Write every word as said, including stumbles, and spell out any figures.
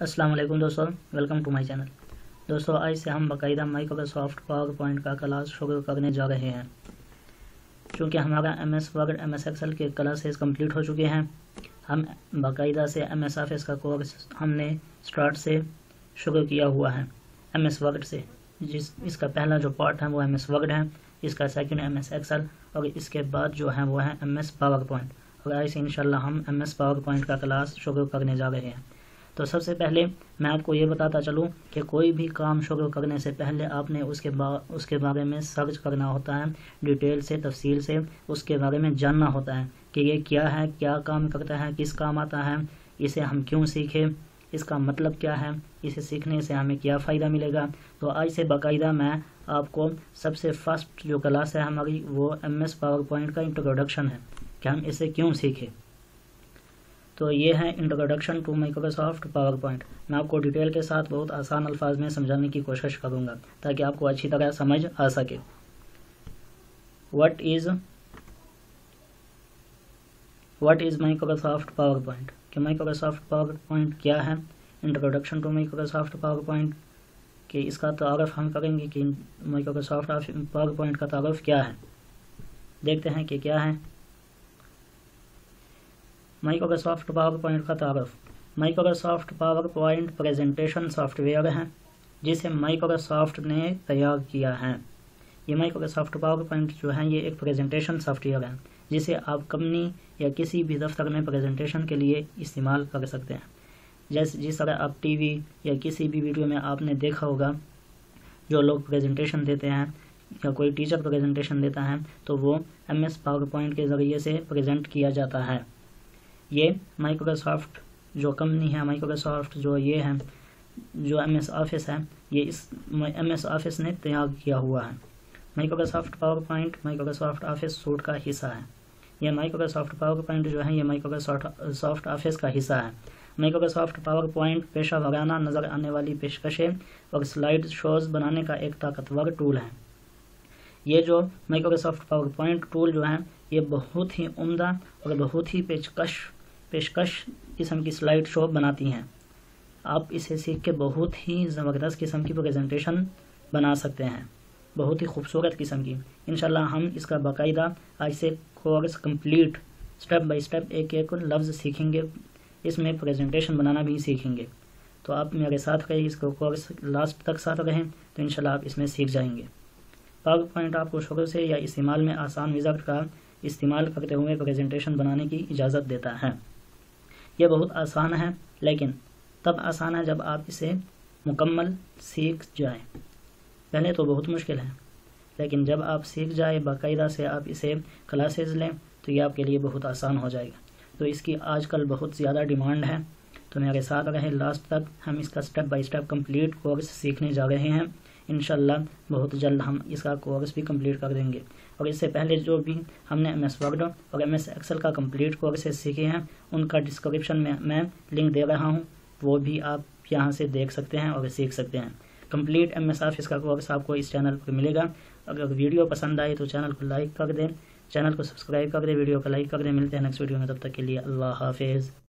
السلام علیکم دوستوں، ویلکم ٹو مائی چینل۔ دوستوں آج سے ہم باقاعدہ مائیکروسافٹ پاور پوائنٹ کا کلاس شروع کرنے جا رہے ہیں۔ چونکہ ہمارا M S Word M S Excel کے کلاسز کمپلیٹ ہو چکے ہیں، ہم باقاعدہ سے ایم ایس آفس کا کورس ہم نے سٹارٹ سے شروع کیا ہوا ہے ایم ایس ورڈ سے، جس اس کا پہلا جو پارٹ ہے وہ ایم ایس ورڈ ہے، اس کا سیکنڈ ایم ایس ایکسل، اور اس کے بعد جو ہے وہ ہے ایم ایس پاور پوائنٹ۔ اور آج سے انشاءاللہ ہم ایم ایس پاور پوائنٹ کا کلاس شروع کرنے جا رہے ہیں۔ تو سب سے پہلے میں آپ کو یہ بتاتا چلوں کہ کوئی بھی کام شروع کرنے سے پہلے آپ نے اس کے با اس کے بارے میں سرچ کرنا ہوتا ہے، ڈیٹیل سے تفصیل سے اس کے بارے میں جاننا ہوتا ہے کہ یہ کیا ہے، کیا کام کرتا ہے، کس کام آتا ہے، اسے ہم کیوں سیکھیں، اس کا مطلب کیا ہے، اسے سیکھنے سے ہمیں کیا فائدہ ملے گا۔ تو آج سے باقاعدہ میں آپ کو سب سے فرسٹ جو کلاس ہے ہماری وہ ایم ایس پاور پوائنٹ کا انٹروڈکشن ہے کہ ہم اسے کیوں سیکھیں۔ تو یہ ہے introduction to Microsoft PowerPoint. میں آپ کو ڈیٹیل کے ساتھ بہت آسان الفاظ میں سمجھانے کی کوشش کروں گا تاکہ آپ کو اچھی طرح سمجھ آ سکے۔ What is What is Microsoft PowerPoint? کہ مائیکروسافٹ پاور پوائنٹ کیا ہے، introduction to Microsoft PowerPoint, کہ اس کا تعارف ہم کریں گے کہ مائیکروسافٹ پاور پوائنٹ کا تعارف کیا ہے۔ دیکھتے ہیں کہ کیا ہے مائیکروسافٹ پاور پوائنٹ کا تعارف۔ Microsoft PowerPoint presentation software ہے جسے مائیکروسافٹ نے تیار کیا ہے۔ یہ مائیکروسافٹ پاور پوائنٹ جو ہے یہ ایک پریزنٹیشن سافٹ ویئر ہے جسے آپ کمپنی یا کسی بھی دفتر میں پریزنٹیشن کے لیے استعمال کر سکتے ہیں۔ جیسے جس طرح آپ ٹی وی یا کسی بھی ویڈیو میں آپ نے دیکھا ہوگا جو لوگ پریزنٹیشن دیتے ہیں یا کوئی ٹیچر پریزنٹیشن دیتا ہے تو وہ ایم ایس پاور پوائنٹ کے ذریعے سے پریزنٹ کیا جاتا ہے۔ یہ مائیکروسافٹ جو کمپنی ہے، مائیکروسافٹ جو یہ ہے جو ایم ایس آفس ہے، یہ اس ایم ایس آفس نے تیار کیا ہوا ہے۔ Microsoft PowerPoint Microsoft Office suite کا حصہ ہے۔ یہ مائیکروسافٹ پاور پوائنٹ جو ہے یہ مائیکروسافٹ سافٹ آفس کا حصہ ہے۔ مائیکروسافٹ پاور پوائنٹ پیشہ ورانہ نظر آنے والی پیشکشیں اور سلائیڈ شوز بنانے کا ایک طاقتور ٹول ہے۔ یہ جو مائیکروسافٹ پاور پوائنٹ ٹول جو ہے یہ بہت ہی عمدہ اور بہت ہی پیشکش پیشکش قسم کی سلائیڈ شو بناتی ہیں۔ آپ اسے سیکھ کے بہت ہی زبردست قسم کی پریزنٹیشن بنا سکتے ہیں، بہت ہی خوبصورت قسم کی۔ انشاءاللہ ہم اس کا باقاعدہ آج سے course complete step by step ایک ایک لفظ سیکھیں گے، اس میں پریزنٹیشن بنانا بھی سیکھیں گے۔ تو آپ میرے ساتھ رہیں، اس کو کورس لاسٹ تک ساتھ رہیں تو انشاءاللہ آپ اس میں سیکھ جائیں گے۔ پاور پوائنٹ آپ کو شروع سے یا استعمال میں آسان وزٹ کا استعمال کرتے ہوئے پریزنٹیشن بنانے کی اجازت دیتا ہے۔ یہ بہت آسان ہے، لیکن تب آسان ہے جب آپ اسے مکمل سیکھ جائیں۔ پہلے تو بہت مشکل ہے، لیکن جب آپ سیکھ جائیں، باقاعدہ سے آپ اسے کلاسز لیں تو یہ آپ کے لیے بہت آسان ہو جائے گا۔ تو اس کی آج کل بہت زیادہ ڈیمانڈ ہے، تو میرے ساتھ رہیں لاسٹ تک۔ ہم اس کا step by step complete course سیکھنے جا رہے ہیں۔ انشاءاللہ بہت جلد ہم اس کا کورس بھی کمپلیٹ کر دیں گے۔ اور اس سے پہلے جو بھی ہم نے ایم ایس ورڈ اور ایم ایس ایکسل کا کمپلیٹ کورسز سیکھے ہیں ان کا ڈسکرپشن میں میں لنک دے رہا ہوں، وہ بھی آپ یہاں سے دیکھ سکتے ہیں اور سیکھ سکتے ہیں۔ کمپلیٹ ایم ایس آفس کا کورس آپ کو اس چینل پر ملے گا۔ اگر ویڈیو پسند آئے تو چینل کو لائک کر دیں، چینل کو سبسکرائب کر دیں، ویڈیو کو لائک کر دیں۔ ملتے ہیں نیکسٹ ویڈیو میں، تب تک کے لیے اللہ حافظ۔